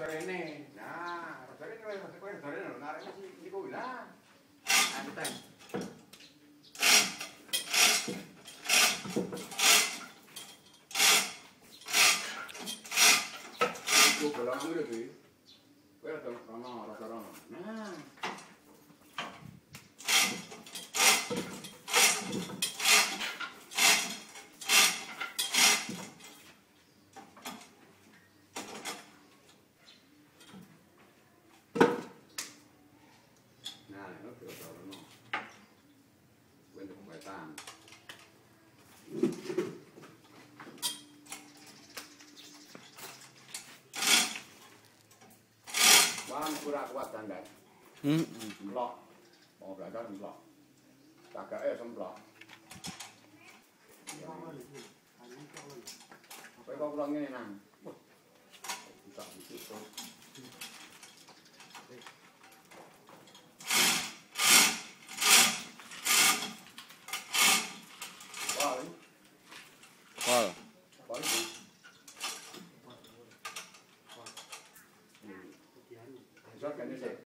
Sorene. Nah, sorene kowe sorene lho narik sih niku lah. Anten. Iku bolongan lho iki. Kowe ora ono ora. Nah. Nah, nó kiểu đó nó quên được bài tàn. Ban kurang kuat tanda. Semplok. Mau belajar semplok. Kakaknya semplok. Kowe kok pulang ngene nang. Bisa gitu. Pol. Pol itu. Bisa kan ini.